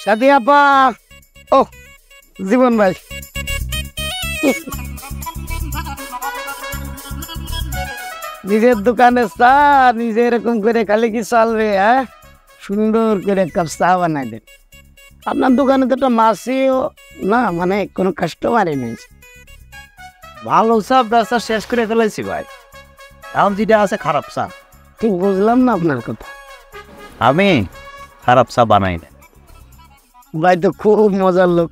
সাথী আপা, ও জীবন ভাই, নিজের দোকানে চা নিজে এরকম করে খালি কি চলবে? হ্যাঁ, সুন্দর করে এক কাপ চা বানাই দেন। আপনার দোকানে তো একটা মাসিও না, মানে কোনো কাস্টমারই নেই। ভালো চা ব্যবসা শেষ করে ফেলেছি ভাই, এখন যেটা আছে খারাপ চা। ঠিক বুঝলাম না আপনার কথা। আমি খারাপ চা বানাই না ভাই, তো খুব মজার লোক।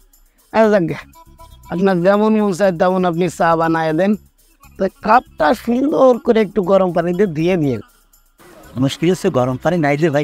আপনার যেমন মন চায় তেমন আপনি চা বানায় দেন, তো কাপটা সুন্দর করে একটু গরম পানিতে দিয়ে দিয়ে। মুশকিল হচ্ছে গরম পানি নাই যে ভাই।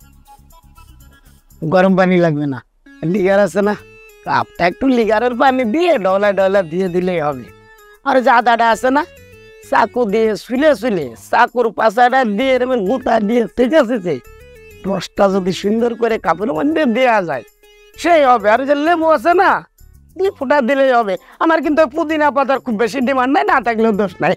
গরম পানি লাগবে না, লিগার আছে না, কাপটা একটু লিগারের পানি দিয়ে ডলা ডলা দিয়ে দিলেই হবে। আর জাদাটা আছে না, চাকু দিয়ে শুলে শুলে চাকুর পাশাটা দিয়ে এরকম গুঁতা দিয়ে, ঠিক আছে, যে রসটা যদি সুন্দর করে কাপের মধ্যে দেওয়া যায় সেই হবে। আর যে লেবু আছে না, 2 ফোঁটা দিলেই হবে। আমার কিন্তু পুদিনা পাতার খুব বেশি ডিমান্ড নাই, না থাকলেও দোষ নাই।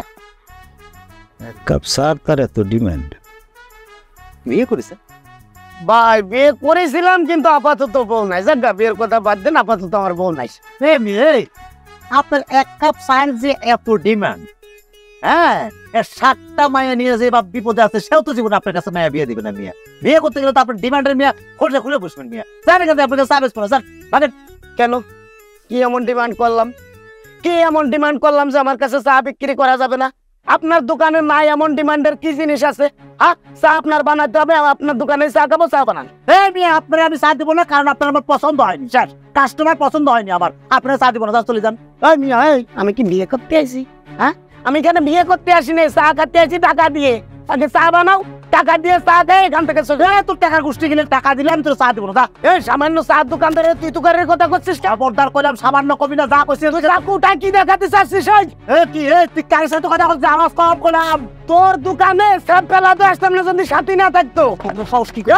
এক কাপ চার তার এত ডিমান্ড? বিয়ে করেছে ভাই? বিয়ে করেছিলাম, কিন্তু আপাতত বউ নাই। যাক, বিয়ের কথা বাদ দেন, আপাতত আমার বউ নাই। আপনার এক কাপ চায়ের যে এত ডিমান্ড, হ্যাঁ, 7টা মায়া নিয়ে যে বা বিপদে আছে, সেও তো জীবনে আপনার কাছে মায়া বিয়ে দিবে না। মিয়া বিয়ে করতে গেলে তো আপনার ডিমান্ডের মিয়া খোঁজে খুলে বসবেন। মিয়া জানেন কিন্তু আপনাকে সার্ভিস করো স্যার। মানে কেন, কি এমন ডিমান্ড করলাম? কি এমন ডিমান্ড করলাম যে আমার কাছে চা বিক্রি করা যাবে না? আপনার দোকানে নাই এমন ডিমান্ডের কি জিনিস আছে? হ্যাঁ, চা আপনার বানাতে হবে, আপনার দোকানে চা খাবো, চা বানান। মিয়া আপনার আমি চা দিব না, কারণ আপনার আমার পছন্দ হয়নি স্যার, কাস্টমার পছন্দ হয়নি আমার, আপনার চা দিব না, চলে যান। মিয়া, আমি কি বিয়ে করতে আসি? হ্যাঁ, আমি এখানে বিয়ে করতে আসি না, চা খাতে আসি টাকা দিয়ে। আগে চা বানাও, টাকা দিয়ে চা দেয়, এখান থেকে তোর টাকার গোষ্ঠী গেলে টাকা দিলে আমি তোর চা দিব না। এই সামান্য চা দোকানদারে তুই দোকানের কথা করছিস? খবরদার করলাম, সামান্য কবি না, যা করছিস চাকুটা কি দেখাতে চাচ্ছিস? তুই কারের সাথে কথা বলছিস, আমার সব করলাম। তোর দোকানে সব পেলা তো আসতাম না যদি সাথী না থাকতো। সাহস কি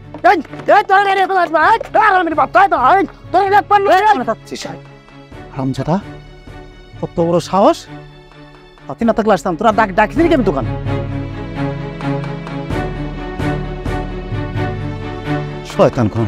হামজাদা, কত বড় সাহস! সাথী না থাকলে আসতাম, তোরা ডাকিস নাকি আমি দোকান? শয়তান কোন!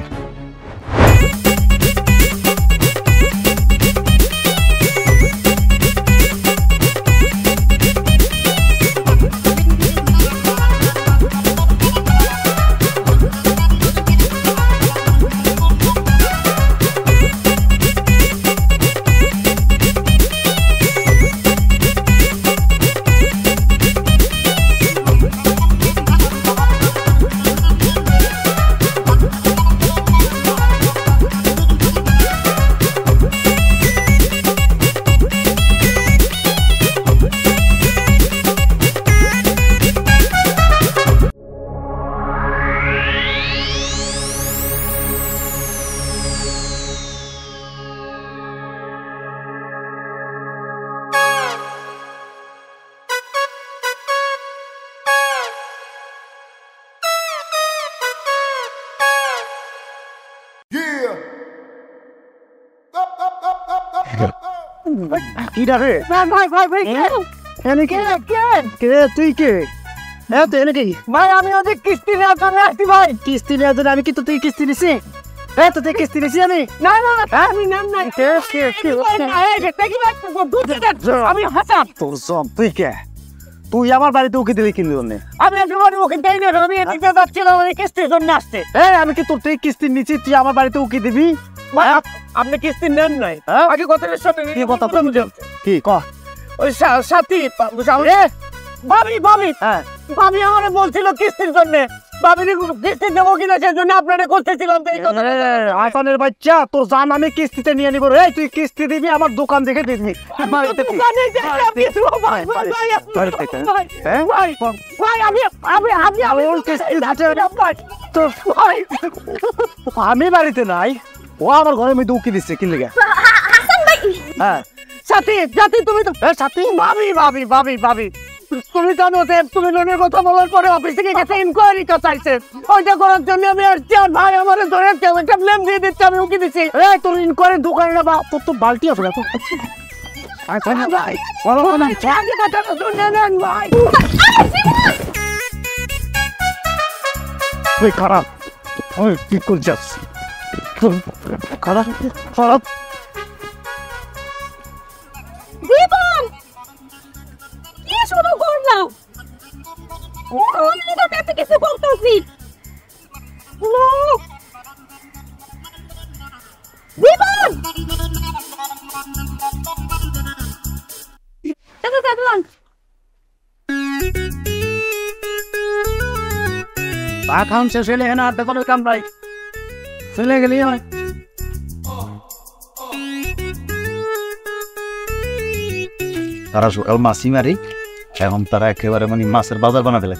তুই কে? ভাই, আমি ওদের কিস্তি নেওয়ার জন্য আসছি। ভাই, কিস্তি নেওয়ার জন্য? আমি কিন্তু তুই কিস্তি নিছি? তুই কিস্তি নিছি? আমি না না, আমি নাম নাই। আমি হাসান। তোর জম, তুই কে? তুই আমার বাড়িতে উকি দিলি কিনলি? আমি একেবারে ওকে দেই না, আমি এদিকে যাচ্ছিলাম, আমি কিস্তির জন্য আসছে। আমি কি তোর থেকে কিস্তি নিচ্ছি, তুই আমার বাড়িতে উকি দিবি? আপনি কিস্তি নেন নাই? আগে কথাটা শোনেন। কি কথা? কি ক? ওই সাথী ভাবি ভাবি ভাবি আমারে বলছিল কিস্তির জন্য। ভাবির কিস্তি দেবো কিনা সেই জন্য আপনারা করতেছিলাম। আইফোনের বাচ্চা, তোর জান আমি কিস্তিতে নিয়ে নিবো। তুই কিস্তি দিবি, আমার দোকান দেখে দিবি। আমি বাড়িতে নাই, ও আমার ঘরে মধ্যে উকি দিচ্ছে। কি লেগে? হ্যাঁ সাথী, সাথী তুমি তো সাথী। ভাবি ভাবি ভাবি ভাবি, তুমি জানো যে তুমি লোনের কথা বলার পরে অফিস থেকে গেছে ইনকোয়ারি তো চাইছে, ওইটা করার জন্য আমি আসছি। আর ভাই আমার ধরে একটা ব্লেম দিয়ে দিচ্ছে, আমি উকি দিচ্ছি। তোর ইনকোয়ারি দোকানে না, বা তোর তো বালতি আছে না? তুই খারাপ, কি করে যাচ্ছি? খারাপ খারাপ জীবন কি শুরু করলাম আমি তো কাছে কিছু বলতেছি জীবন এটা কাটলাম এখন শেষ হলে এখানে আর কোনো কাম নাই চলে গেলি হয় তারা সকাল মাছি মারি এখন তারা একেবারে মানে মাছের বাজার বানা ফেলে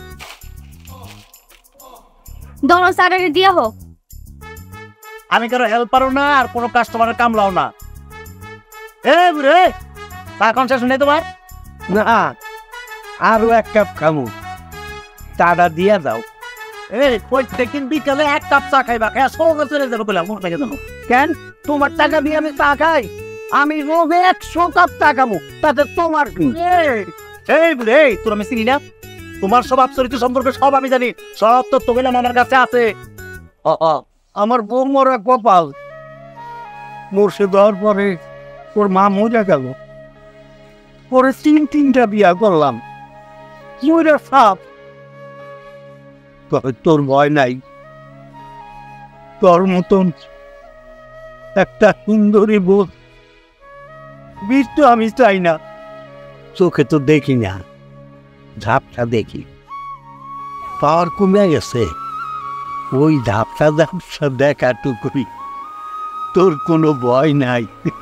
দোনো সারে দিয়া হোক আমি কারো হেল্পারও না আর কোনো কাস্টমারের কামলাও না এ বুড়ে চা কোন শেষ নেই তোমার না আরো এক কাপ খামু টাকা দিয়া দাও এই প্রত্যেকদিন বিকালে এক কাপ চা খাইবা খাই সঙ্গে চলে যাবে বলে মনে থেকে যাবো কেন তোমার টাকা দিয়ে আমি চা খাই আমি রোজ 100 কাপ চা খামু তাতে তোমার কি এই বুড়ে এই তোর আমি চিনি না তোমার স্বভাব চরিত্র সম্পর্কে সব আমি জানি সব তো তোকে আমার কাছে আছে আমার বউ মরা কপাল মুর্শিদ হওয়ার পরে ওর মা মরে গেল পরে তিনটা বিয়া করলাম মরে সাপ তবে তোর ভয় নাই তোর মতন একটা সুন্দরী বোধ বীর তো আমি চাই না চোখে তো দেখি না ঝাপটা দেখি পাওয়ার কমে গেছে ওই ঝাপটা ঝাপটা দেখাটুকুই তোর কোনো ভয় নাই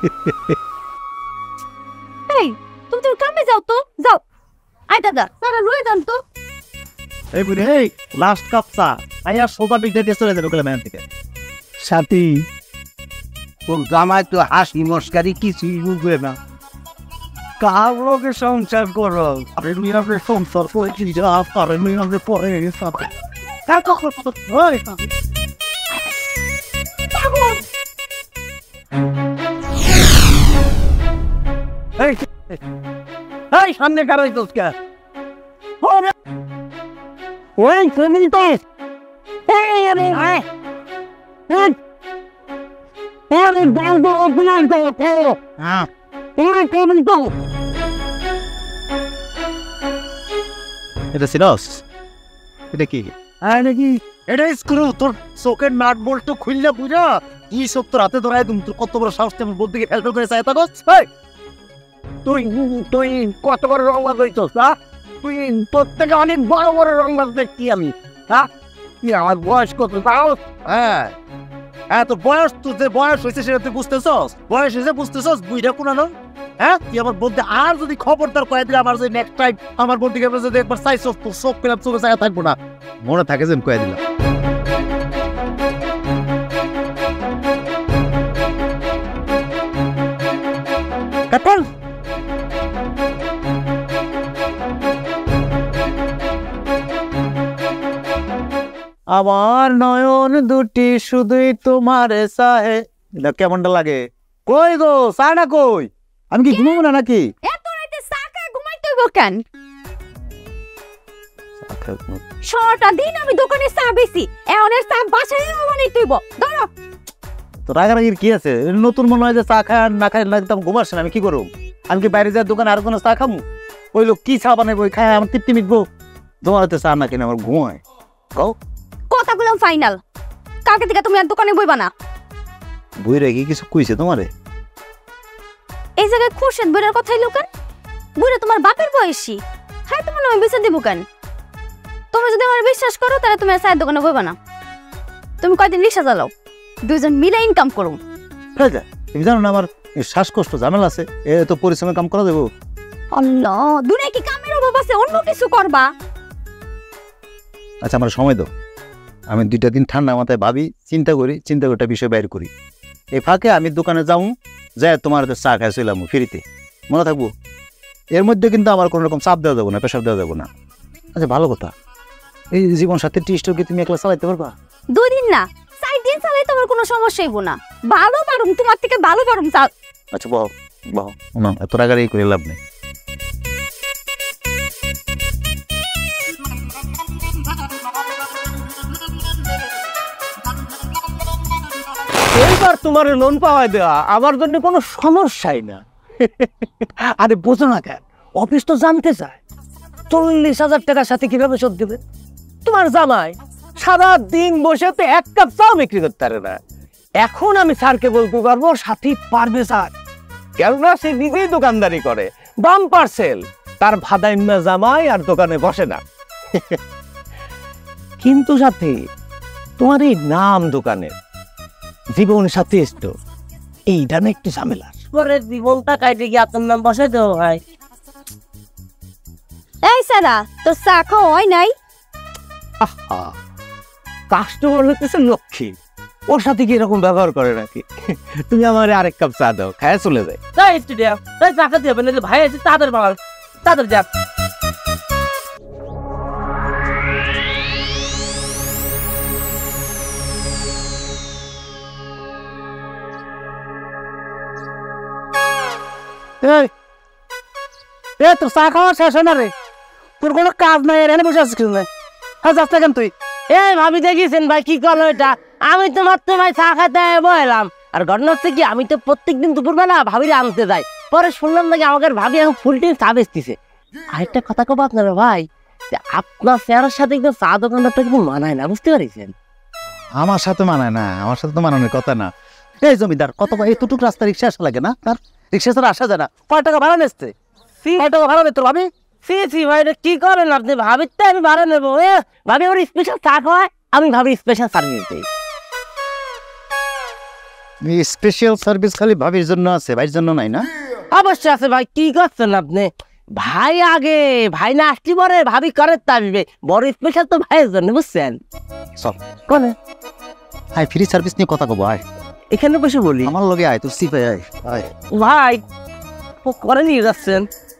এই তুমি তো কামে যাও তো যাও আই দাদা সারা লুয়ে দান তো এই বুড়ি এই লাস্ট কাপ চা আইয়া সোজা বিগড়ে দিয়ে চলে যাবে ম্যান থেকে সাথী তোর জামাই তো হাসি মস্কারি কিছুই বুঝবে না কার লোকে সংসার করো আপনি সংসার করে কি যা পারেন আপনি পরে সাথে এই সামনে কারাই তোস কে ওই তুমি তো এই আরে আয় আরে দাও ওপেন দাও হ্যাঁ ওরে কেমন তো এটা সিরিয়াস এটা কি আরে কি এটা স্ক্রু তোর চোখের নাট বোল্ট তো খুললে বুঝা কি সব তোর হাতে ধরাই তুমি তোর কত বড় সাহস তেমন বলতে গিয়ে ফেলফেল করে চাই থাকস তুই তুই কত বড় রংবাজ হইছস না তুই প্রত্যেকে অনেক বড় বড় রংবাজ দেখছি আমি হ্যাঁ তুই আমার বয়স কত তাও হ্যাঁ হ্যাঁ তোর বয়স তোর যে বয়স হয়েছে সেটা তুই বুঝতেছস বয়স হয়েছে বুঝতেছস বুঝটা কোন হ্যাঁ তুই আমার বলতে আর যদি খবরদার কয়ে দিলে আমার যদি নেক্সট টাইম আমার বলতে গেলে যদি একবার চাইছস তোর চোখ পেলাম চোখে চাই থাকবো না মনে থাকে যেন কয়ে দিলাম কাটাল আমার নয়ন দুটি শুধুই তোমার চাহে এটা কেমনটা লাগে কই গো সাড়া কই আমি কি ঘুমাবো না নাকি এত রাতে চা খায় ঘুমাইতে হইব কেন সারাটা দিন আমি দোকানে চা বেশি এমনের চা বাসায় বানাইতে হইব ধরো তো রাগারাগির কি আছে নতুন মনে হয় যে চা খায় আর না খায় না একদম ঘুমাস না আমি কি করবো আমি কি বাইরে যাওয়ার দোকানে আর কোনো চা খামু ওই লোক কি চা বানাইবো খায় আমার তৃপ্তি মিটবো তোমার হাতে চা না কিনে আমার ঘুমায় কও কথাগুলো ফাইনাল কালকে থেকে তুমি আর দোকানে বইবা না বই রেখে কিছু কইছে তোমারে এই জায়গায় খুরশেদ বইয়ের কথাই লোকেন বইরে তোমার বাপের বয়সী হ্যাঁ তোমার আমি বেঁচে দিব কেন তুমি যদি আমার বিশ্বাস করো তাহলে তুমি আর চায়ের দোকানে বইবা না তুমি কয়দিন রিক্সা চালাও দুইজন মিলে ইনকাম করো রাজা তুমি জানো না আমার শ্বাসকষ্ট ঝামেলা আছে এ তো পরিশ্রমে কাম করা দেবো আল্লাহ দুনিয়া কি কামের অভাব আছে অন্য কিছু করবা আচ্ছা আমার সময় দাও আমি 2টা দিন ঠান্ডা মাথায় ভাবি চিন্তা করি চিন্তা করে একটা বিষয় বাইর করি এই ফাঁকে আমি দোকানে যাবো যাই তোমার হাতে চা খাই চলাম ফ্রিতে মনে থাকবো এর মধ্যে কিন্তু আমার কোনো রকম চাপ দেওয়া যাবো না প্রেশার দেওয়া যাবো না আচ্ছা ভালো কথা এই জীবন সাথে টি-স্টোরকে তুমি একলা চালাইতে পারবা 2 দিন না 4 দিন চালাই তোমার কোনো সমস্যা হইব না ভালো পারুম তোমার থেকে ভালো পারুম চা আচ্ছা বহ বহ না এত রাগারি করে লাভ নেই এই আর তোমার লোন পাওয়া দেওয়া আমার জন্য কোনো সমস্যাই না। আরে বোঝো না কেন, অফিস তো জানতে চায় 40,000 টাকার সাথে কিভাবে শোধ দেবে। তোমার জামাই সারা দিন বসে তো এক কাপ চাও বিক্রি করতে পারে না। এখন আমি স্যারকে বলতে পারবো সাথী পারবে স্যার, কেননা সে নিজেই দোকানদারি করে, বাম পার্সেল। তার ভাদাইম্মা জামাই আর দোকানে বসে না। কিন্তু সাথী, তোমার এই নাম দোকানের জীবন সাথী এসতো, এইটা না একটু ঝামেলার। পরে জীবনটা কাটে গিয়ে আপনার নাম বসাই দেবো ভাই। এই সারা তো চা খাওয়া হয় নাই? আহা, কাস্টমার হতেছে লক্ষ্মী, ওর সাথে কি এরকম ব্যবহার করে নাকি? তুমি আমার আরেক কাপ চা দাও, খায় চলে যায়। তাই একটু দেও, তাই টাকা দিয়ে হবে, ভাই আছে তাদের বাবা তাদের যাক। তোর চা খাওয়া শেষ হয় না রে? তোর কোনো কাজ নাই, এখানে বসে আছিস কিছু নাই। হ্যাঁ, যাস না কেন তুই? ভাবি দেখিছেন ভাই কি করলো এটা? আমি তো মাত্র ভাই চা খাইতে বললাম। আর ঘটনা হচ্ছে কি, আমি তো প্রত্যেকদিন দুপুরবেলা ভাবিরে আনতে যাই। পরে শুনলাম নাকি আমাকে ভাবি এখন ফুল টাইম চা বেচতেছে। আরেকটা কথা কব আপনারা ভাই, যে আপনার চেহারার সাথে একদম চা দোকানদারটা কিন্তু মানায় না, বুঝতে পারছেন? আমার সাথে মানায় না, আমার সাথে তো মানানোর কথা না। এই জমিদার, কত এতটুকু রাস্তা রিক্সা আসা লাগে না? তার রিক্সা ছাড়া আসা যায় না। কয় টাকা ভাড়া নিচ্ছে? কয় টাকা ভাড়া নিতে ভাবি? সি ভাই এটা কি করেন আপনি? ভাবির তো আমি ভাড়া নেবো। ভাবি ওর স্পেশাল চা খাওয়ায়, আমি ভাবি স্পেশাল সার্ভিস দিই। স্পেশাল সার্ভিস খালি ভাবির জন্য আছে, ভাইয়ের জন্য নাই না? অবশ্যই আছে ভাই, কি করছেন আপনি? ভাই আগে, ভাই না আসছি পরে ভাবি করে তাবিবে। বড় স্পেশাল তো ভাইয়ের জন্য, বুঝছেন? চল কোনে আয়, ফ্রি সার্ভিস নিয়ে কথা কব। আয় এখানে বসে বলি। আমার লগে আয়, তোর সিপে আয়। আয় ভাই ও করে নিয়ে যাচ্ছেন?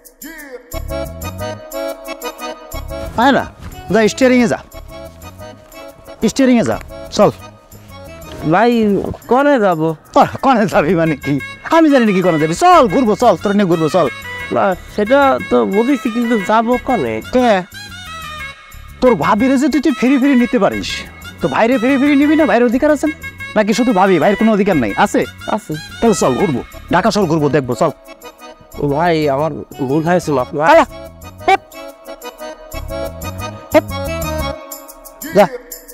আয় না, যা স্টিয়ারিং এ যা, স্টিয়ারিং এ যা, চল। ভাই কোনে যাবো? কনে যাবি মানে কি? আমি জানি না কি কনে যাবি। চল ঘুরবো, চল তোর নিয়ে ঘুরবো, চল। না সেটা তো বুঝেছি, কিন্তু যাবো কোনে? কে? তোর ভাবিরে যে তুই ফিরি ফিরি নিতে পারিস, তো ভাইরে ফিরি ফিরি নিবি না? ভাইয়ের অধিকার আছে না? নাকি শুধু ভাবি, ভাইয়ের কোনো অধিকার নাই? আছে আছে। তাহলে চল ঘুরবো, ঢাকা শহর ঘুরবো, দেখবো, চল। ভাই আমার ভুল হয়েছে, মাপ না। আলা, হেপ, হেপ, যা।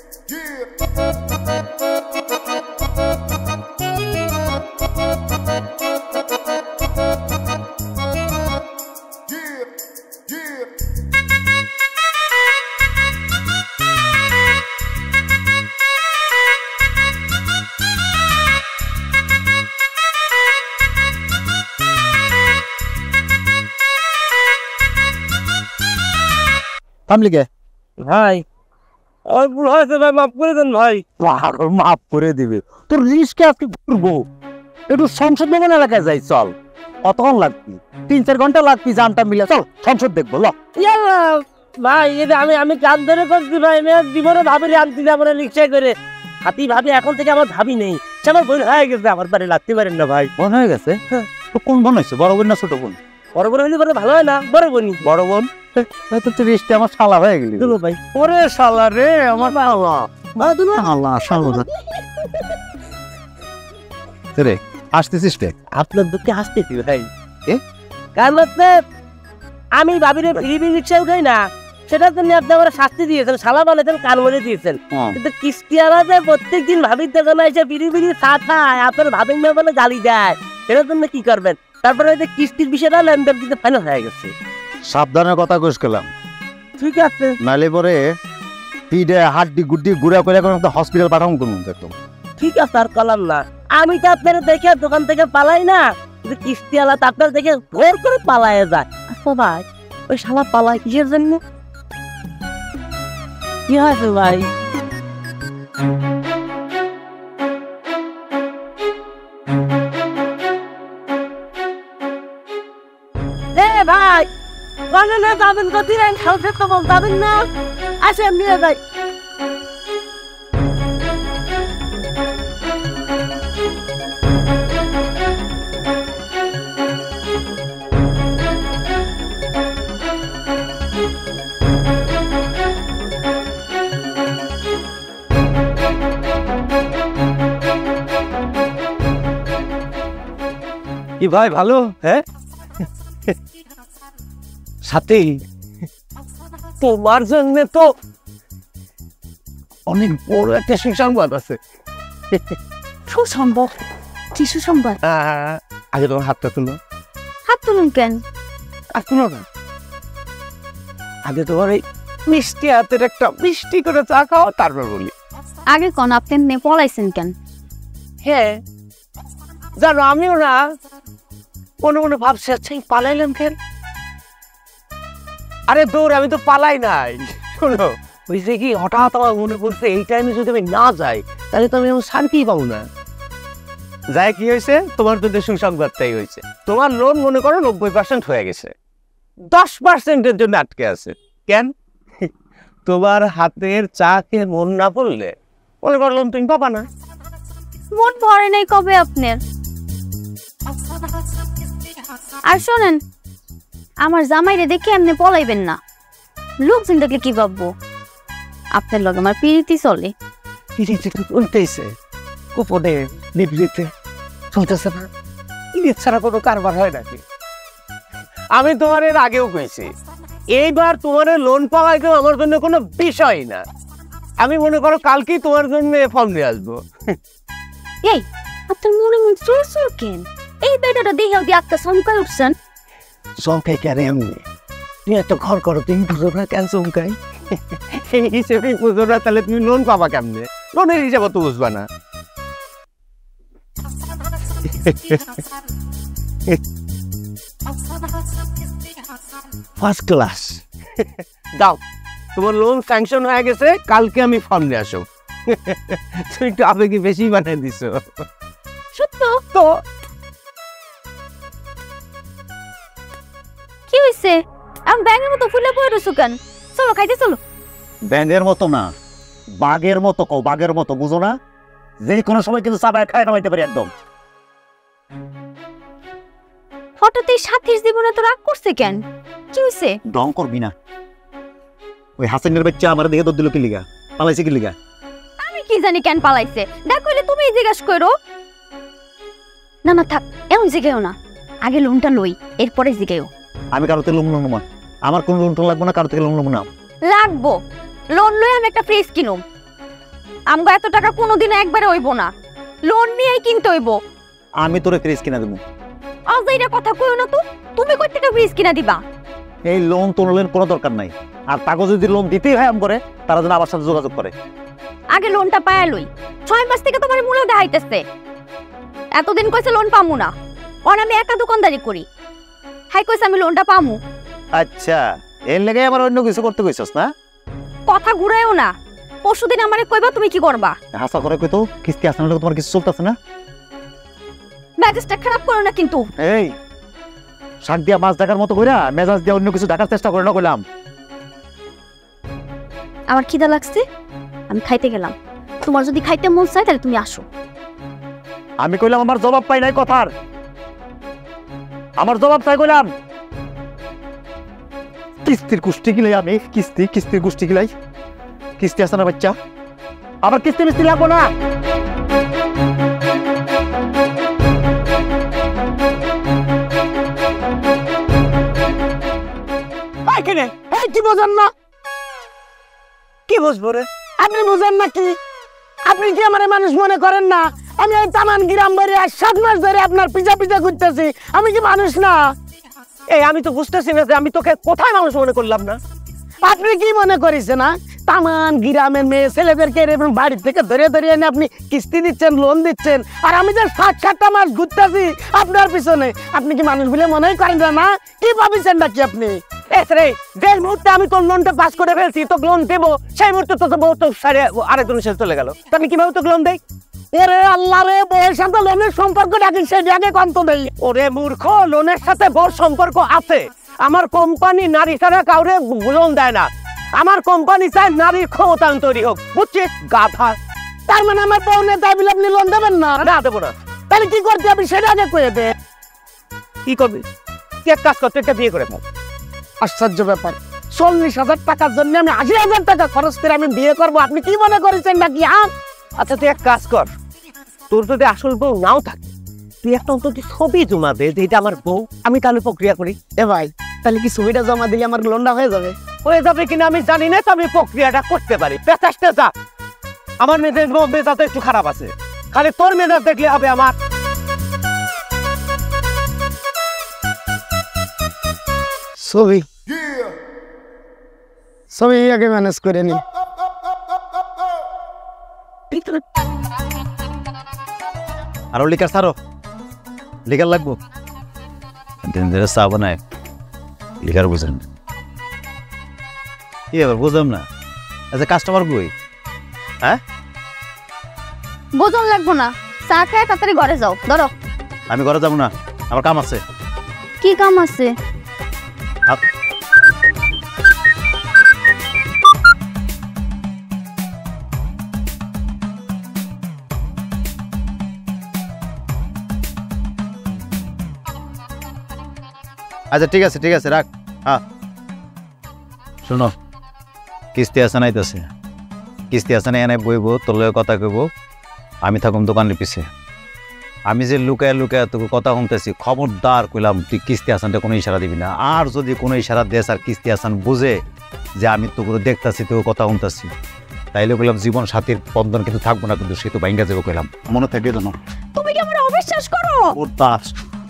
থামলি কে? ভাই আমার ভুল হয়েছে ভাই, মাফ করে দেন ভাই। আরো মাফ করে দিবে? তোর রিস্কে আজকে ঘুরবো, একটু সংসদ ভবন এলাকায় যাই, চল। কতক্ষণ লাগবি? 3-4 ঘন্টা লাগবি, জানটা মিলে চল সংসদ দেখবো। ল ইয়াল্লা ভাই, এটা আমি কান ধরে করছি ভাই। আমি আর জীবনে ভাবিরে আনতে যাবো না রিক্সায় করে। হাতি ভাবি এখন থেকে আমার ভাবি নেই, সে আমার বোন হয়ে গেছে। আমার বাড়ি লাগতে পারেন না ভাই। বোন হয়ে গেছে? তো কোন বোন হয়েছে, বড় বোন না ছোট বোন? বড় বোন হইলে পরে ভালো হয় না? বড় বোনই। বড় বোন? তো তুই রিস্তে আমার শালা হয়ে গেলি। দুলো ভাই। ওরে শালা রে, আমার শালা। দুলো আল্লাহ শালা রে, আসতেছিস রে? আপনার দুঃখে হাসতেছি ভাই। এ? কারণ হচ্ছে আমি ভাবিরে ফিরি রিক্সায় উঠাই না, সেটার জন্য আপনি আমার শাস্তি দিয়েছেন, শালা বানাইছেন, কান বলে দিয়েছেন। কিন্তু কিস্তি আলাদা প্রত্যেকদিন ভাবির দোকানে এসে বিড়ি চা খায়, আপনার ভাবির মেয়ে বলে গালি দেয়। এটার জন্য কি করবেন? তারপরে ওই যে কিস্তির বিষয়টা লেনদেন কিন্তু ফাইনাল হয়ে গেছে। সাবধানের কথা কইস গেলাম, ঠিক আছে? নালে পরে পিঠে হাড্ডি গুড্ডি গুড়া করে হসপিটাল পাঠাবো কোনো একদম। ঠিক আছে, আর কলাম না। আমি তো আপনার দেখে দোকান থেকে পালাই না, কিন্তু কিস্তি আলা তো আপনার দেখে ভোর করে পালায় যায়। আচ্ছা ভাই, ওই শালা পালায় কিসের জন্য? কি হয়েছে ভাই? ভাই বলে না যাবেন, কোথায় খাওয়া তো বল যাবেন না? আসেন নিয়ে যাই। কি ভাই ভালো? হ্যাঁ সাথে তোমার জন্য তো অনেক বড় একটা সুসংবাদ আছে। সুসংবাদ? কি সুসংবাদ? আগে তোমার হাতটা তুলো। হাত তুলুন কেন? আর তুলো না, আগে তোমার এই মিষ্টি হাতের একটা মিষ্টি করে চা খাও, তারপর বলি। আগে কোন আপনি নে পলাইছেন কেন? হ্যাঁ জানো, আমিও না মনে মনে ভাবছি আচ্ছা পালাইলাম কেন। আরে দৌড়, আমি তো পালাই নাই। শোনো, ওই যে কি হঠাৎ আমার মনে পড়ছে এই টাইমে যদি আমি না যাই তাহলে তো আমি আমার শান্তিই পাবো না। যাই কি হয়েছে, তোমার তো সুসংবাদটাই হয়েছে। তোমার লোন মনে করো 90% হয়ে গেছে, 10%-এর জন্য আটকে আছে। কেন? তোমার হাতের চা খেয়ে মন না পড়লে মনে করো লোন তুমি পাবা না। মন ভরে নাই কবে আপনার? আর শোনেন, আমার জামাইরে দেখে এমনি পলাইবেন না, লোকজন দেখলে কি ভাববো? আপনার লগে আমার পিরিতি চলে। পিরিতি চলতেছে, গোপনে নিভৃতে চলতেছে না। ইলিশ ছাড়া কোনো কারবার হয় নাকি? আমি তোমার এর আগেও কইছি, এইবার তোমার লোন পাওয়া কেউ আমার জন্য কোনো বিষয় না। আমি মনে করো কালকেই তোমার জন্য ফর্ম নিয়ে আসবো। এই আপনার মনে মনে চুর কেন? এই বেটাটা দেখে দিয়ে একটা চমকায় উঠছেন। চমকাই কেন এমনি? তুমি একটা ঘর করো, তুমি বুঝো না কেন চমকাই? এই হিসেবে বুঝো না, তাহলে তুমি লোন পাবা কেমনে? লোনের হিসাবে তো বুঝবা না। First class. দাও, তোমার লোন স্যাংশন হয়ে গেছে, কালকে আমি ফর্ম নিয়ে আসো। তুমি একটু আবেগে বেশি বানিয়ে দিছো। সত্য তো কি হয়েছে? আমি ব্যাঙের মতো ফুলে পড়ে রয়েছো কেন? চলো খাইতে চলো। ব্যাঙের মতো না, বাঘের মতো কও, বাঘের মতো, বুঝো না? যে কোনো সময় কিন্তু চাবায় খায় নামাইতে পারি একদম। হঠাৎ এই সাথীর জীবনে তো রাগ করছে কেন? কি হয়েছে? ডং করবি না। ওই হাসিনের বাচ্চা আমার দেখে দৌড় দিল কি লিগা, পালাইছে কি লিগা? আমি কি জানি কেন পালাইছে? দেখো তুমি জিজ্ঞেস করো। না না থাক, এমন জিগেও না, আগে লোনটা লই, এরপরে জিগেও। আমি কারোতে লোন নেবো না, আমার কোনো লোন টোন লাগবো না, কারো থেকে লোন নেবো না। লাগবো, লোন লই আমি একটা ফ্রিজ কিনুম। আমগো এত টাকা কোনোদিনও একবারে হইব না, লোন নিয়েই কিনতে হইব। আমি তোরে ফ্রিজ কিনা দেবো। আজ এইটা কথা কইও না তো, তুমি কই টাকা ফ্রিজ কিনা দিবা? এই লোন তোলের কোনো দরকার নাই, আর তাকে যদি লোন দিতেই হয় আম করে, তারা যেন আমার সাথে যোগাযোগ করে। আগে লোনটা পায়া লই, 6 মাস থেকে তোমার মূল্য দেখাইতেছে। এতদিন কইছে লোন পামু না, অন আমি একা দোকানদারি করি, হাই কইছে আমি লোনটা পামু। আচ্ছা, এর লেগে আবার অন্য কিছু করতে কইছস না? কথা ঘুরাইও না, পরশুদিন আমারে কইবা তুমি কি করবা। হাসা করে কই তো, কিস্তি আসলে তোমার কিছু চলতেছে না? মেজাজটা খারাপ করো না কিন্তু। এই শাক দিয়া মাছ দেখার মতো কইরা মেজাজ দিয়া অন্য কিছু দেখার চেষ্টা করে না কইলাম। আমার খিদা লাগছে, আমি খাইতে গেলাম। তোমার যদি খাইতে মন চায় তাহলে তুমি আসো। আমি কইলাম আমার জবাব পাই নাই কথার, আমার জবাব চাই কইলাম। কিস্তির কুষ্টি গিলাই আমি, কিস্তির কুষ্টি গিলাই। কিস্তি আছে না বাচ্চা, আবার কিস্তি মিস্তি লাগবো না। কি বোঝেন না? কি বুঝবো রে? আপনি বোঝেন না কি? আপনি কি আমার মানুষ মনে করেন না? আমি এই তামান গ্রাম বাড়ি 7 মাস ধরে আপনার পিছা পিছা ঘুরতেছি, আমি কি মানুষ না? এই আমি তো বুঝতেছি না যে আমি তোকে কোথায় মানুষ মনে করলাম না। আপনি কি মনে করেছেন না তামান গ্রামের মেয়ে ছেলেদেরকে এরকম বাড়ি থেকে ধরে ধরে এনে আপনি কিস্তি দিচ্ছেন, লোন দিচ্ছেন, আর আমি যে 7-7টা মাস ঘুরতেছি আপনার পিছনে, আপনি কি মানুষ বলে মনেই করেন না? কি ভাবিছেন নাকি আপনি? যে মুহূর্তে আমি তোর লোনটা পাস করে ফেলছি, তোকে লোন দেবো, সেই মুহূর্তে তো বউ তো আরেকজনের সাথে চলে গেল। তাহলে কিভাবে তোকে লোন দেয়? ওরে আল্লাহ রে, বউয়ের সাথে লোনের সম্পর্ক রাখি সেই আগে কন্ত দেই। ওরে মূর্খ, লোনের সাথে বউর সম্পর্ক আছে। আমার কোম্পানি নারী ছাড়া কাউরে লোন দেয় না। আমার কোম্পানি চায় নারীর ক্ষমতায়ন তৈরি হোক, বুঝছিস গাধা? তার মানে আমার বউ নেই তাই বলে আপনি লোন দেবেন না? না দেবো না। তাহলে কি করতে হবে সেটা আগে কয়ে দে। কি করবি? তুই এক কাজ কর, তুই একটা বিয়ে করে ফেল। আশ্চর্য ব্যাপার, 40,000 টাকার জন্য আমি 80,000 টাকা খরচ করে আমি বিয়ে করবো, আপনি কি মনে করেছেন নাকি? আচ্ছা তুই এক কাজ কর, তোর যদি আসল বউ নাও থাকে তুই একটা অন্তত ছবি জমা দে যে এটা আমার বউ, আমি তাহলে প্রক্রিয়া করি। এ ভাই তাহলে কি ছবিটা জমা দিলে আমার লোনটা হয়ে যাবে? হয়ে যাবে কিনা আমি জানি না, তো আমি প্রক্রিয়াটা করতে পারি। পেঁচাসটা যা, আমার মেয়েদের মেজাজ একটু খারাপ আছে, খালি তোর মেজাজ দেখলে হবে আমার। ছবি ছবি আগে ম্যানেজ করে নি। আরো লিকার ছাড়ো, লিকার লাগবো। দিন ধরে চা বানায় লিকার বুঝেন কি ব্যাপার বুঝলাম না। আচ্ছা কাস্টমার কই? হ্যাঁ বোঝন লাগবো না, চা খায় তাড়াতাড়ি ঘরে যাও। ধরো। আমি ঘরে যাবো না, আমার কাম আছে। কি কাম আছে? আচ্ছা ঠিক আছে ঠিক আছে রাখ। হ্যাঁ শোনো, কিস্তি আছে নাইতেছে, কিস্তি আছে না এনে বইব, তোর লগে কথা কইব, আমি থাকুম দোকানের পিছে। আমি যে লুকায় লুকায় তোকে কথা শুনতেছি, খবরদার কইলাম তুই কিস্তি আসানটা কোনো ইশারা দিবি না। আর যদি কোনো ইশারা দেস আর কিস্তি আসান বুঝে যে আমি তোকে দেখতাছি, তোকে কথা শুনতেছি, তাইলে কইলাম জীবন সাথীর বন্ধন কিন্তু থাকবো না, কিন্তু সে তো বাইঙ্গা যাবো কইলাম, মনে থাকবে জানো। তুমি কি আমার অবিশ্বাস করো? ওর দাস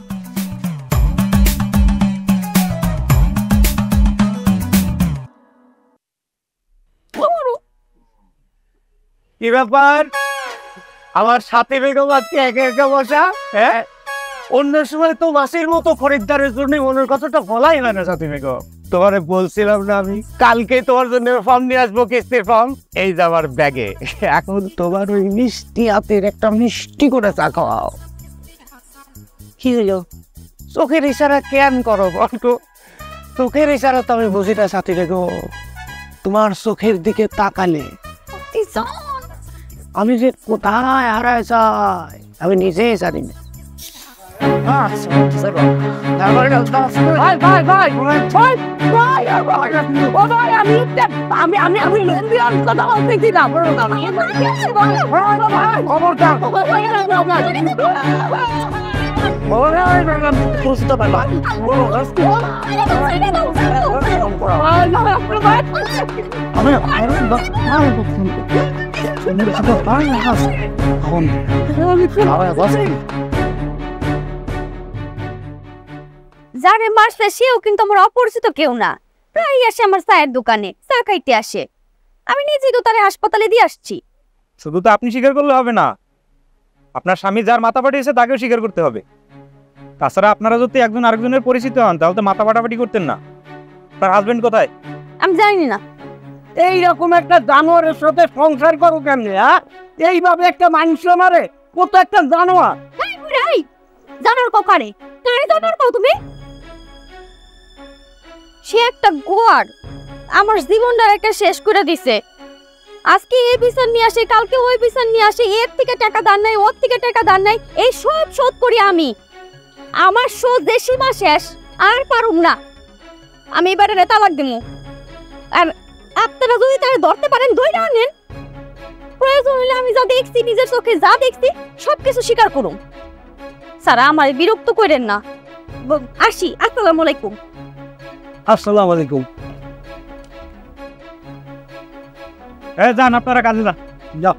কি ব্যাপার, আমার সাথে বেগম আজকে একা একা বসা? হ্যাঁ, অন্য সময় তো মাসির মতো খরিদ্দারের জন্য মনের কথাটা বলাই হয় না সাথী বেগম। তোমারে বলছিলাম না আমি কালকে তোমার জন্য ফর্ম নিয়ে আসবো, কিস্তির ফর্ম। এই যে আমার ব্যাগে, এখন তোমার ওই মিষ্টি হাতের একটা মিষ্টি করে চা খাওয়াও। কি হলো, চোখের ইশারা কেন করো বলতো? চোখের ইশারা তো আমি বুঝি না সাথী বেগম, তোমার চোখের দিকে তাকালে আমি যে কোথায় হারায় যাই আমি নিজেই জানি না। যারে মারছে সেও কিন্তু আমার অপরিচিত কেউ না, প্রায় আসে আমার চায়ের দোকানে চা খাইতে আসে। আমি নিজেই তো তারে হাসপাতালে দিয়ে আসছি। শুধু তো আপনি স্বীকার করলে হবে না, আপনার স্বামী যার মাথা পাঠিয়েছে তাকেও স্বীকার করতে হবে। তাছাড়া আপনারা যদি একজন আরেকজনের পরিচিত হন তাহলে তো মাথা ফাটাফাটি করতেন না। তার হাজবেন্ড কোথায়? আমি জানি না। এইরকম একটা জানোয়ারের সাথে সংসার করো কেমনে? হ্যাঁ, এইভাবে একটা মানুষ মারে, কত একটা জানোয়ার। জানার কপারে কারে জানার কও তুমি? সে একটা গোয়ার, আমার জীবনটা একটা শেষ করে দিছে। আজকে এই বিচার নিয়ে আসে, কালকে ওই বিচার নিয়ে আসে, এর থেকে টাকা দান নাই, ওর থেকে টাকা দান নাই, এই সব শোধ করি আমি। আমার শোধ যে সীমা শেষ, আর পারুম না। আমি এবারে তালাক দিমু। আর আপনারা যদি তারে ধরতে পারেন ধইরা আনেন, প্রয়োজন হলে আমি যা দেখছি নিজের চোখে যা দেখছি সবকিছু স্বীকার করুন। সারা আমার বিরক্ত করেন না। আসি, আসসালামু আলাইকুম। আসসালামু আলাইকুম। যান আপনারা কাজে যান, যাও।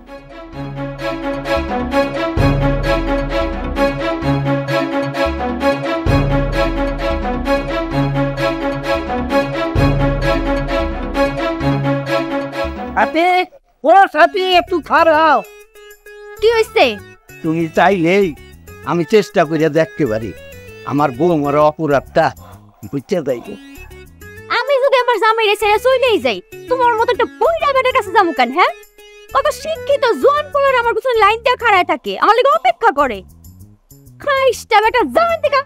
সাথী, ও সাথী একটু খারাপ। কি হইছে? তুমি চাইলেই আমি চেষ্টা করে দেখতে পারি আমার বৌমার অপরাধটা বুঝতে যাইব। আমি যদি আমার জামাইরে ছেড়ে চলেই যাই, তোমার মতো একটা বুইড়া বেটার কাছে যাবো কেন? হ্যাঁ, কত শিক্ষিত জোয়ান পোলার আমার পিছনে লাইন দিয়ে খাড়ায় থাকে, আমার লাগি অপেক্ষা করে। খাইস্টা বেটা জান থেকে।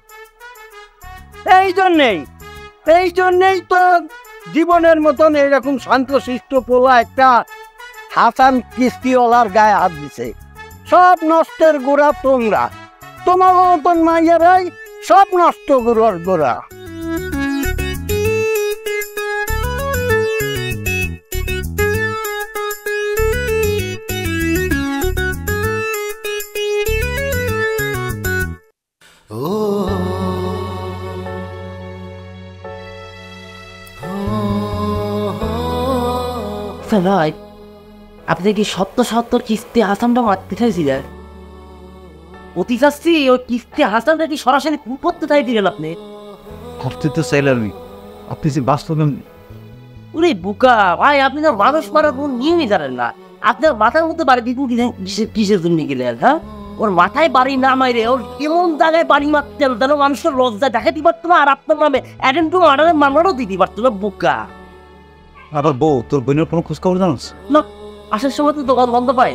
এই জন্যেই তো জীবনের মতন এরকম শান্তশিষ্ট পোলা একটা হাসান কিস্তিওয়ালার গায়ে হাত দিছে। সব নষ্টের গোড়া তোমরা, তোমার মতন মাইয়ারাই সব নষ্ট গোড়া। আচ্ছা ভাই, আপনি কি সত্য সত্য কিস্তি হাসানটা মারতে চাইছিলেন? অতি চাচ্ছি ওই কিস্তি হাসানটা কি সরাসরি খুন করতে চাইছিলেন আপনি? করতে তো চাইলাম, আপনি যে বাস্তবে ওরে বুকা ভাই, আপনি তো মানুষ মারার কোন নিয়মই জানেন না। আপনার মাথার মধ্যে বাড়ি দিন কিসের জন্য গেলেন? হ্যাঁ, ওর মাথায় বাড়ি না মাইরে ওর এমন জায়গায় বাড়ি মারতেন যেন মানুষের লজ্জা দেখাতে পারতো না, আর আপনার নামে অ্যাটেন্ড টু মার্ডারের মামলাও দিতে পারতো না। বুকা আবার বউ, তোর বোনের কোনো খোঁজ খবর জানোস? না, আসার সময় তো দোকান বন্ধ পায়।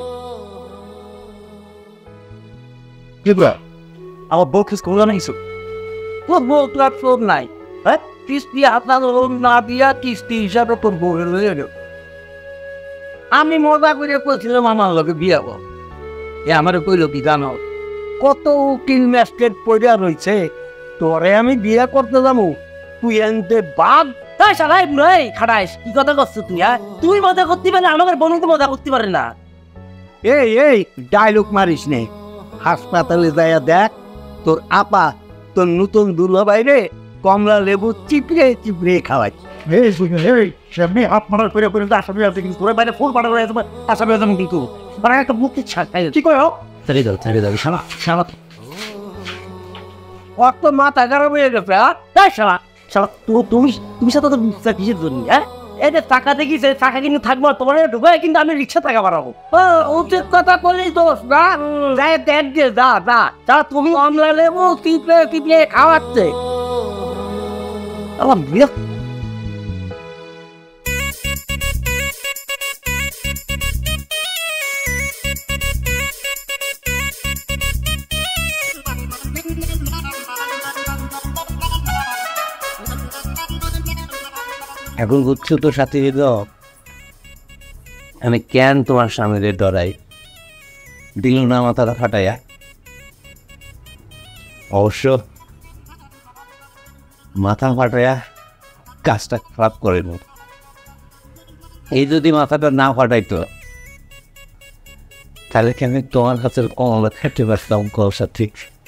আমার বউ খোঁজ খবর জানা কিছু? তোর বউ তো আর তোর নাই, হ্যাঁ? কিস্তি আপনার না দিয়া কিস্তি হিসাবে তোর বউ লয়ে গেল। আমি মজা করে কইছিলাম আমার লগে বিয়া কর। এ আমার কইল কি জানো, কত উকিল ম্যাজিস্ট্রেট পড়িয়া রইছে, তোরে আমি বিয়া করতে যাবো, তুই এনতে বাদ। তাই শালাই বুড়াই খাটাইস, কি কথা করছো তুই? হ্যাঁ, তুই মজা করতে পারে, আমাদের বোন তো মজা করতে পারে না। এই ডায়লগ মারিস নে। হাসপাতালে যাইয়া দেখ, তোর আপা তোর নতুন দুলা বাইরে কমলা লেবু চিপড়ে চিপড়ে খাওয়াই। আপনার করে করে আসামি আছে কিন্তু তোর বাইরে ফোন পাঠানো হয়েছে, আসামি আছে কিন্তু মানে একটা মুক্তি ছাড়াই কি কয়? ছেড়ে দাও শালা শালা। অত মাথা খারাপ হয়ে গেছে। তাই শালা শালা, তুমি তুমি সাথে তো বিশ্বাস কিসের জন্য? হ্যাঁ, এই যে টাকা দেখি যে টাকা কিন্তু থাকবো তোমার ঢুকে, কিন্তু আমি রিক্সা টাকা বাড়াবো। উচিত কথা বলি দোষ না, যাই দেখ দিয়ে যা যা যা, তুমি কমলা লেবু চিপড়ে চিপড়ে খাওয়াচ্ছে। আমার বিরক্ত। এখন বুঝছো তো সাথে আমি কেন তোমার সামনে ডরাই? দিল না মাথাটা ফাটাইয়া? অবশ্য মাথা ফাটাইয়া কাজটা খারাপ করে নি। এই যদি মাথাটা না ফাটাইতো তাহলে কি আমি তোমার হাতের কমলা খেতে পারতাম? কলসা ঠিক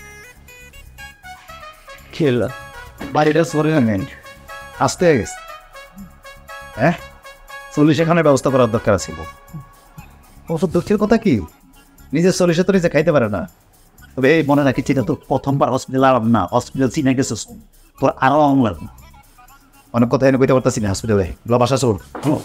খেলা বাড়িটা সরে নেন, আসতে হয়ে গেছে। হ্যাঁ, 40 এখানে ব্যবস্থা করার দরকার ছিল। ওষুধ দুঃখের কথা কি, নিজের 40 তো নিজে খাইতে পারে না। তবে এই মনে রাখি, এটা তো প্রথমবার হসপিটাল আরাম না, হসপিটাল চিনে গেছিস তোর আরো আমলার না। অনেক কথা এনে কইতে পারতাছি না হসপিটালে। বাসা চল।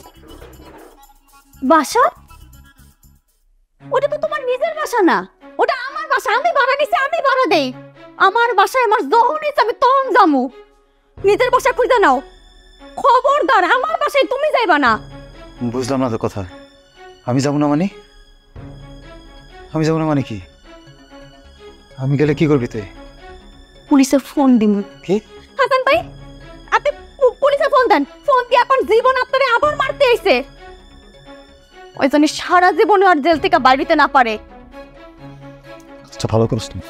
বাসা? ওটা তো তোমার নিজের বাসা না, ওটা আমার বাসা। আমি ভাড়া নিছি, আমি ভাড়া দেই। আমার বাসায় আমার যখন ইচ্ছা আমি তখন যামু। নিজের বাসা খুঁজে নাও। খবরদার আমার বাসায় তুমি যাইবা না। বুঝলাম না তো কথা। আমি যাবো না মানে? আমি যাবো না মানে কি? আমি গেলে কি করবি তুই? পুলিশে ফোন দিমু। কি? হাসান ভাই, আপনি পুলিশে ফোন দেন। ফোন দিয়ে এখন জীবন আপনারে আবার মারতে আইছে। ওই জন্য সারা জীবন আর জেল থেকে বাড়িতে না পারে। আচ্ছা, ভালো করিস তুমি।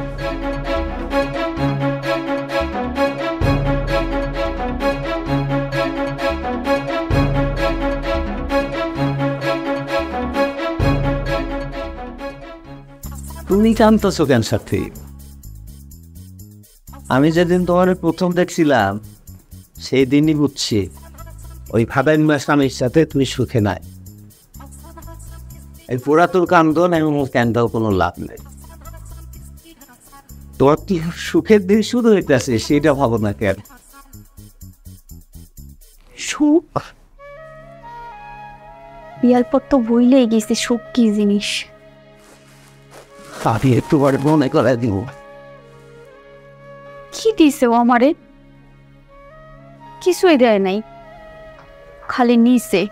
তুমি কাঁদতেছো কেন সাথী? আমি যেদিন তোমার প্রথম দেখছিলাম সেই দিনই বুঝছি ওই ভাবেন স্বামীর সাথে তুমি সুখে নাই। এই পুরাতন কান্দন এবং কান্দাও কোনো লাভ নেই। তোমার কি সুখের দিন শুরু হইতেছে সেটা ভাবো না কেন? সুখ বিয়ার পর তো বইলেই গেছে সুখ কি জিনিস। আমি একটু মনে করে দিব। কি দিছে ও আমারে? কিছুই দেয় নাই, খালি নিছে।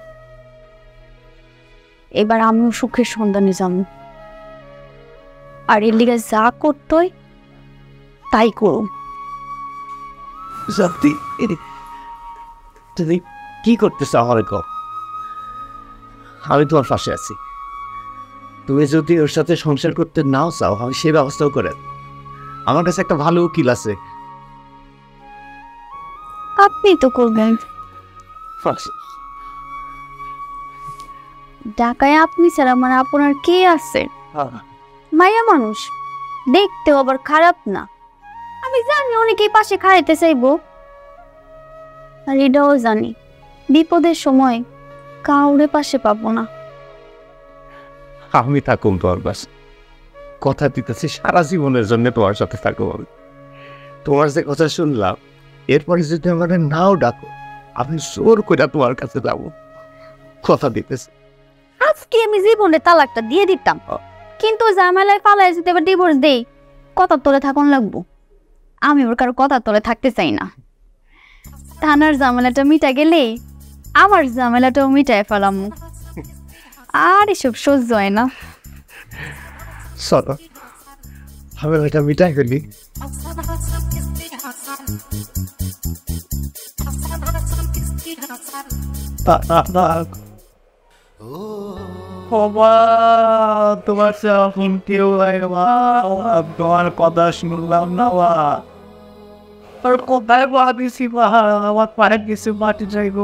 এবার আমিও সুখের সন্ধানে যাব, আর এর লিগে যা করতে তাই করুম। সত্যি তুমি কি করতে চাও আমার কম? আমি তোমার পাশে আছি। তুমি যদি ওর সাথে সংসার করতে নাও চাও, আমি সে ব্যবস্থাও করে। আমার কাছে একটা ভালো উকিল আছে। আপনি তো করবেন। ঢাকায় আপনি ছাড়া মানে আপনার কে আছে? মায়া মানুষ, দেখতেও আবার খারাপ না। আমি জানি অনেকেই পাশে খাইতে চাইবো, আর এটাও জানি বিপদের সময় কাউরে পাশে পাবো না। আমি থাকুম তোমার পাশে, কথা দিতেছি সারা জীবনের জন্য তোমার সাথে থাকবো আমি। তোমার যে কথা শুনলাম, এরপরে যদি আমার নাও ডাকো, আমি জোর করে তোমার কাছে যাবো, কথা দিতেছি। আজকে আমি জীবনে তালাকটা দিয়ে দিতাম, কিন্তু ঝামেলায় পালায় যদি এবার ডিভোর্স দেই, কথা তোলে থাকুন লাগবো। আমি ওর কারো কথা তোলে থাকতে চাই না। থানার ঝামেলাটা মিটা গেলে আমার ঝামেলাটাও মিটায় ফেলাম, আর এসব সহ্য হয় না। চলো আমি ওইটা মিটাই ফেলি। তোমার এখন কেউ তোমার কথা শুনলাম না, আর কোথায় ভাবিছি আমার পায়ের কিছু মাটি চাইবো।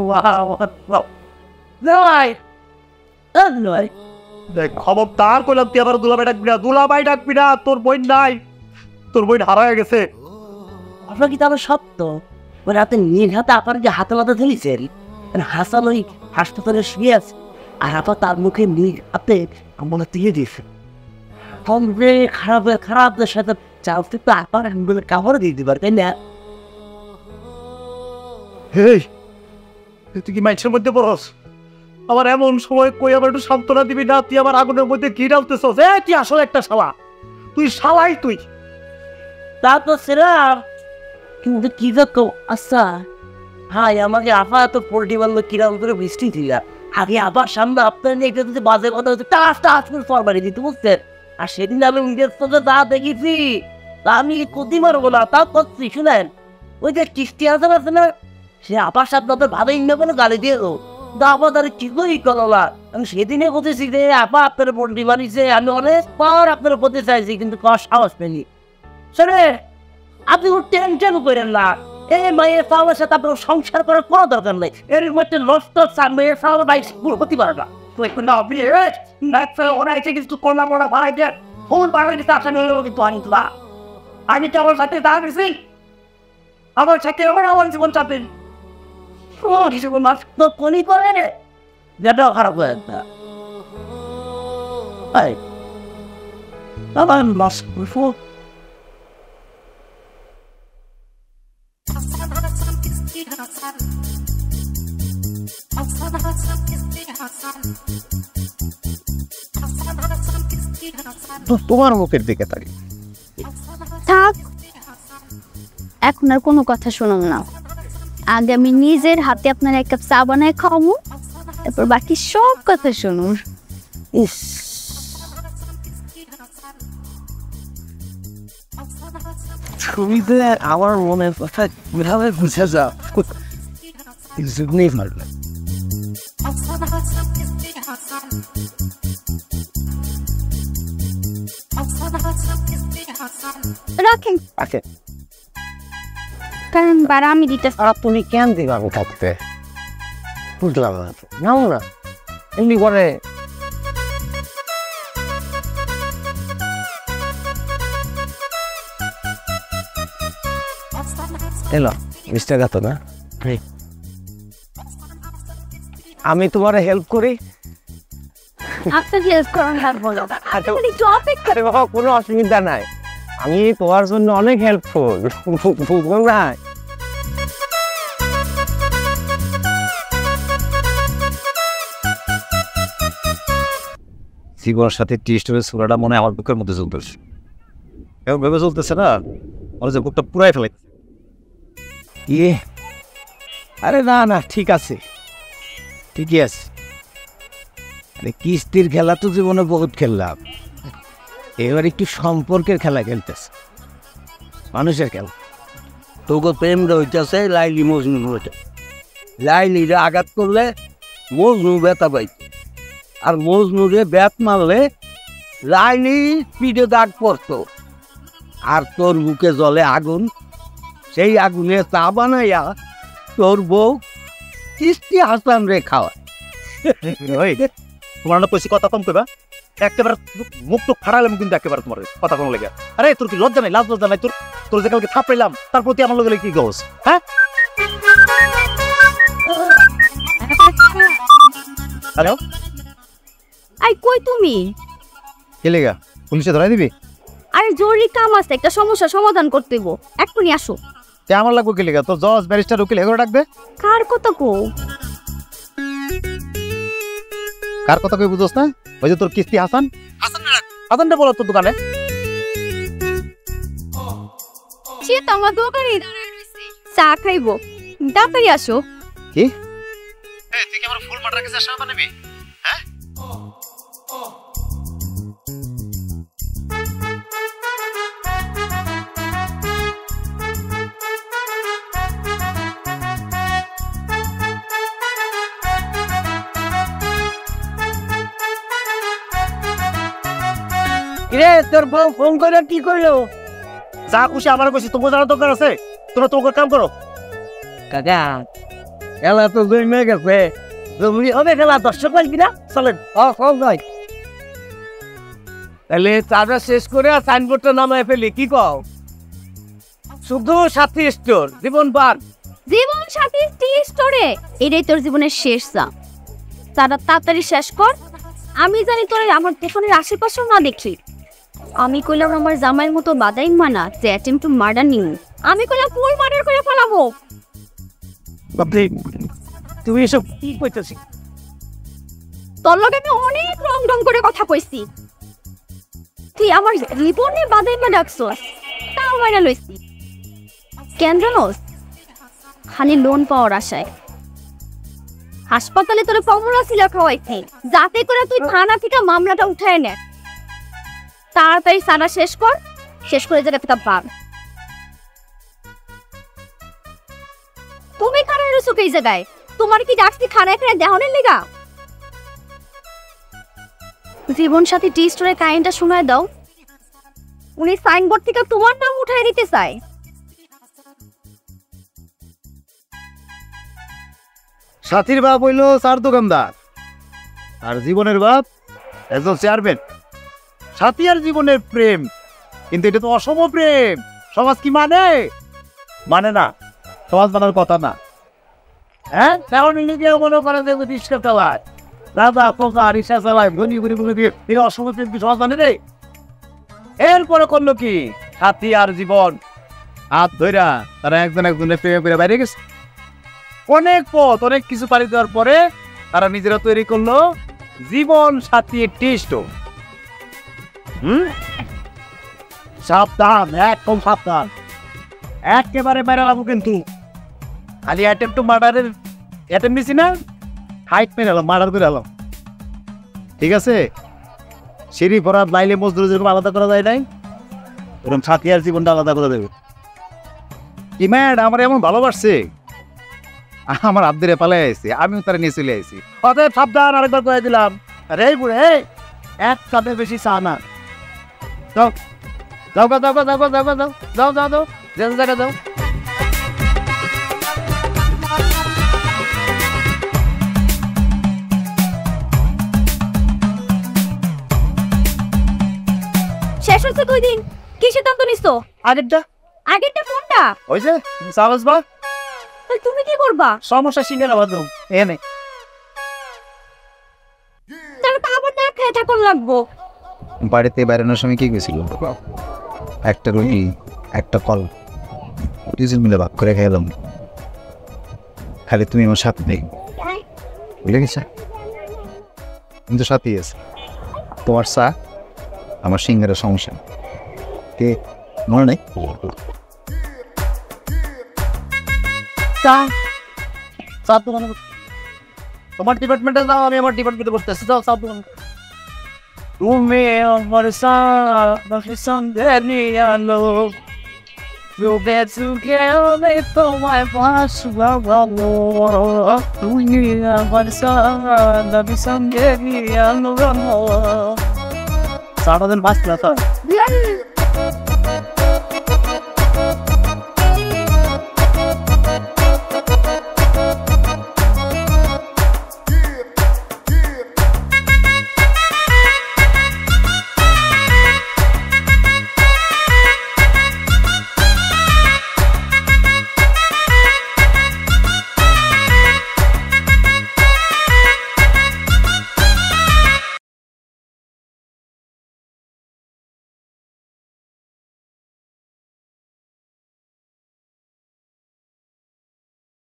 দেখ খবরদার করলাম, তুই আবার দুলাভাই ডাকবি না, দুলাভাই ডাকবি না। তোর বোন নাই, তোর বোন হারায় গেছে। আপনার কি তাহলে সত্য মানে আপনি নিজ হাতে আপনার যে হাতে মাথা ধরেছেন, হাসান ওই হাসপাতালে শুয়ে আছে, আর আপনার তার মুখে নিজ হাতে আমরা দিয়ে দিয়েছেন। কমবে খারাপদের সাথে চালতে তো আপনার কাপড় দিয়ে দিবার, তাই না? হেই, তুই কি মাইছের মধ্যে পড়স? আমার এমন সময় কই আমার একটু সান্ত্বনা দিবি না? তুই আমার আগুনের মধ্যে ঘি ঢালতেছস। তুই আসলে একটা শালা, তুই শালাই তুই। তা তো সেরাম, কিন্তু কি দেখো আচ্ছা ভাই, আমাকে আপা এত পোল্ট্রি মারলো কিরম করে বৃষ্টি দিল, আগে আবার সামনে আপনার নিয়ে একটা যদি বাজে কথা হচ্ছে টাচ করে ফরমারি দিতে, বুঝছেন? আর সেদিন আমি নিজের চোখে তা দেখেছি, তা আমি ক্ষতি মারবো না, তা করছি। শুনেন, ওই যে কিস্তি আছে না, সে আপার সাথে আপনার ভালো ইন্না করে গালি দিয়ে গো, আপা তার কিছুই করো না। আমি সেদিনে বলতেছি যে আপা আপনার পোল্ট্রি মারিছে, আমি অনেকবার আপনার বলতে চাইছি, কিন্তু কর সাহস পেনি। শোনে, আপনি কোনো টেনশন করেন না, এই মায়ের সাহেবের সাথে আপনার সংসার করার কোনো দরকার নেই। এর মধ্যে নষ্ট মেয়ের সাহেবের ভাই হতে পারে না। ওরা এসে কিছু করলাম, ওরা ভাই ফোন বাড়াই দিতে আসা নিয়ে কিন্তু আনিতলা আমি তো আমার সাথে দাঁড়িয়েছি, আমার সাথে আমার জীবন চাপেন জীবন মাস তো কোনি করে রে, যেটাও খারাপ হয়ে একটা আমার মাস তোমার মুখের দিকে তাকি। থাক, এখন আর কোনো কথা শুনুন না। আগে আমি নিজের হাতে আপনার এক কাপ চা বানায় খাওয়াবো, তারপর বাকি সব কথা শুনুন। ইস, তুমি তো আমার মনের কথা কিভাবে বুঝে যাও, নেই পারলে। রাখেন, আচ্ছা, কারণ বারা আমি দিতে। আর তুমি কেন দিবা আমি থাকতে? বুঝলাম না তো, নাও না এমনি করে। এলো 20 টাকা তো না, আমি তোমার হেল্প করি। আপনার হেল্প করার হাত বলো, একটু অপেক্ষা। আরে বাবা, কোনো অসুবিধা নাই, আমি তোমার জন্য অনেক হেল্পফুল, বুঝবো না? জীবনের সাথে টিস্টের ছোড়াটা মনে হয় আমার বুকের মধ্যে চলতেছে, এমন ভেবে চলতেছে না আমার যে বুকটা পুরাই ফেলাই। ইয়ে, আরে না না, ঠিক আছে, ঠিকই আছে। আরে কিস্তির খেলা তো জীবনে বহুত খেললাম, এবার একটু সম্পর্কের খেলা খেলতেছে, মানুষের খেলা। তোকে প্রেম হইতেছে লাইলি মজনু হইতে, লাইলিরা আঘাত করলে মজনু ব্যথা পাইত, আর মজনুরে ব্যাট মারলে লাইলি পিঠে দাগ পড়তো, আর তোর বুকে জ্বলে আগুন, সেই আগুনে চা বানাইয়া তোর বউ কিস্তি হাসান রে খাওয়ায়। তোমার না কইছি কথা কম কইবা, একেবারে মুখ তো ফাড়ালাম কিন্তু একেবারে তোমার কথা কম লেগে। আরে তোর কি লজ্জা নাই, লাজ লজ্জা নাই তোর? তোর যে কালকে থাপড়াইলাম তার প্রতি আমার লগে কি গস? হ্যাঁ হ্যালো, আই কই তুমি? কে লেগা পুলিশে ধরাই দিবি? আরে জরুরি কাম আছে, একটা সমস্যা সমাধান করতে হইব, এক্ষুনি আসো। তে আমার লাগবে কে লেগা? তোর জজ ব্যারিস্টার উকিল এগুলো ডাকবে? কার কথা কো? কার কথা কই বুঝোস না? ওই যে তোর কিস্তি হাসান, হাসানটা বলো তোর দোকানে। সে তো আমার দোকানে দাঁড়ায় রইছে, চা খাইবো, তাড়াতাড়ি আসো। কি তুই কি আমার ফুল মাটার কাছে আসা বানাবি? হ্যাঁ কিরে তোর বউ ফোন করে কি করলো? যা খুশি আমার কইছি, তোমার জানার দরকার আছে? তোমরা তোমার কাম করো। কাকা খেলা তো জমে গেছে, জমি হবে খেলা, দর্শক পাইবি না? চলেন কম নয়, তাহলে চাটা শেষ করে আর সাইনবোর্ডটা নামায় ফেলি, কি কও? শুধু সাথী স্টোর জীবন পার। জীবন সাথী টি স্টোরে, এটাই তোর জীবনের শেষ চা। তারা তাড়াতাড়ি শেষ কর, আমি জানি তোর আমার দোকানের আশেপাশেও না দেখি। আমি কইলাম আমার জামাইয়ের মতো বাদাই মানা যে অ্যাটেম্প টু মার্ডার নিউ, আমি কইলাম ফুল মার্ডার করে ফেলাবো। বাপরে, তুমি এসব কি কইতেছি? তোর লগে আমি অনেক রং রং করে কথা কইছি, তুই আমার জীবনে বাদাই মা ডাকছস, তাও মাইনা লইছি। কেন জানোস? খালি লোন পাওয়ার আশায় হাসপাতালে তোর ফর্মুলা ছিল খাওয়াইছি, যাতে করে তুই থানা থেকে মামলাটা উঠায় নে। তাড়াতাড়ি সারা শেষ কর, শেষ করে যেটা পিতা ভাগ। তুমি খানা রয়েছো এই জায়গায়, তোমার কি ডাকছি খানায় খানায় দেহনের লেগা? জীবন সাথী টি স্টোরের কাহিনীটা শোনায় দাও। উনি সাইনবোর্ড থেকে তোমার নাম উঠায় দিতে চায়। সাথীর বাপ হইলো চার দোকানদার, আর জীবনের বাপ একজন চেয়ারম্যান। সাথী আর জীবনের প্রেম, কিন্তু এটা তো অসম প্রেম। সমাজ কি মানে না, সমাজ মানার কথা না। হ্যাঁ, তাহলে নিজেও মনে করে দেবো রিক্সা চালায়, দাদা পোকা রিক্সা চালায়, ধনী গরিব দিয়ে অসময় প্রেম কি সমাজ মানে রে? এরপরে করলো কি, সাথী আর জীবন হাত ধইরা তারা একজন একজনের প্রেমে পেরে বাইরে গেছে। অনেক পথ, অনেক কিছু পাড়ি দেওয়ার পরে তারা নিজেরা তৈরি করলো জীবন সাথী টি স্টোর। সাবধান, একদম সাবধান, একেবারে বাইরে লাগবো কিন্তু। খালি অ্যাটেম্প টু মার্ডারের অ্যাটেম্প নিছি না, হাইট মেরে এলাম, মার্ডার করে এলাম। ঠিক আছে, সিঁড়ি ভরাত লাইলে মজদুর যেরকম আলাদা করা যায় নাই, ওরকম সাথী আর জীবনটা আলাদা করে দেবে। কি ম্যাড আমার এমন ভালোবাসছে, আমার আব্দুরে পালাই আইছি, আমিও তারা নিয়ে চলে আইছি। অতএব সাবধান, আরেকবার করে দিলাম। আরে বুড়ে, এক কাপের বেশি চা না। যাও যাও যাও যাও যাও যাও যাও যাও যাও যাও যে জায়গা যাও। শেষ হচ্ছে দুই দিন, কি সিদ্ধান্ত নিছো? আগেরটা আগেরটা কোনটা? ওই যে সাবাস বা, তাহলে তুমি কি করবা? সমস্যা শিখে নেওয়া দাও এনে। তাহলে তো আবার না খেয়ে থাকুন লাগবো। বাড়িতে বেড়ানোর সময় কি গেছিল, একটা রুটি একটা কল দুজন মিলে ভাগ করে খেলাম। খালি তুমি আমার সাথে নেই, বুঝলে গেছে? কিন্তু সাথী আছে, তোমার চা আমার সিঙ্গারের সমস্যা কে মনে নেই? চা চা দোকান, তোমার ডিপার্টমেন্টে যাও, আমি আমার ডিপার্টমেন্টে বসতেছি। যাও চা দোকান। তুমি আমার সঙ্গে নিয়ে আলো, তুমি তোমায় ভালো, তুমি আমার সঙ্গে নিয়ে আলো। চাটা দিন বাঁচলা তো।